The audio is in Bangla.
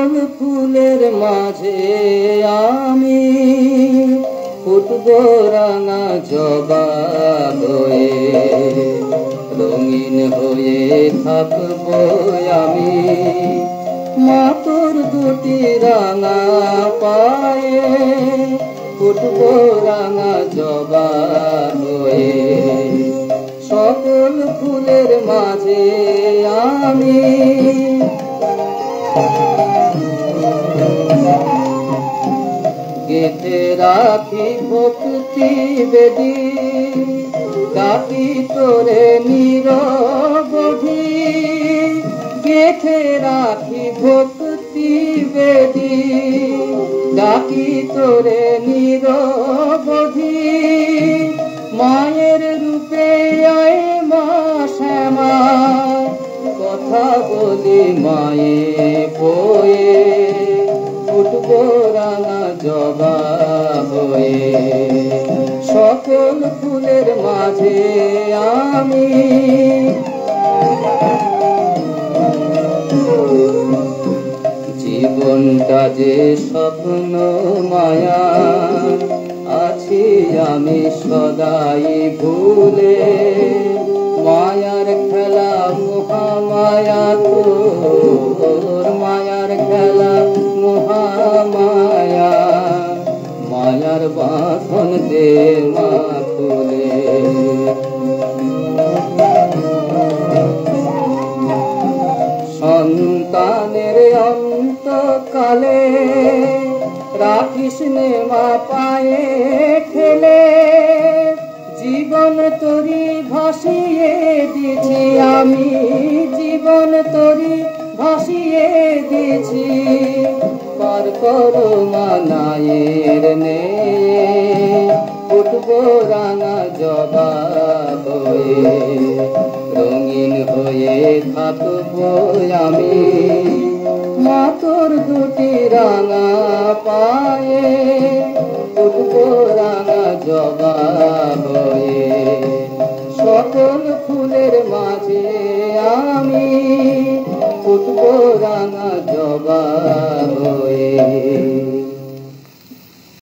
সকল ফুলের মাঝে আমি ফুটব রাঙা জবা হয়ে, রঙিন হয়ে থাকব আমি মা তোর দুটি রাঙা পায়ে, ফুটব রাঙা জবা হয়ে। সকল ফুলের মাঝে আমি গেঁথে রাখি ভক্তি বেদী, ডাকি তোরে নিরবধি। গেঁথে রাখি ভক্তি বেদী, ডাকি তোরে নিরবধি। মায়ের রূপে আয় মা শ্যামা, কথা বলি মায়ে বয়ে, ফুটব রাঙা জবা হয়ে। সকল ফুলের মাঝে আমি জীবনটা যে স্বপ্ন মায়া, আছি আমি সদাই ভুলে। মায়ার খেলা মহামায়া তোর, মায়ার খেলা মহামায়া। মায়ার বাঁধন দে মা খুলে। সন্তানের অন্তকালে রাখিস নে মা পায়ে ঠেলে। জীবন তরি ভাসিয়ে দিছি আমি, জীবন তরি ভাসিয়ে দিছি। পার করো মানায়ের নে, ফুটব রাঙা জবা হয়ে, রঙিন হয়ে থাকব আমি মা তোর দুটি রাঙা পায়ে, ফুটব রাঙা জবা হয়ে। সকল ফুলের মাঝে আমি ফুটব রাঙা জবা হয়ে।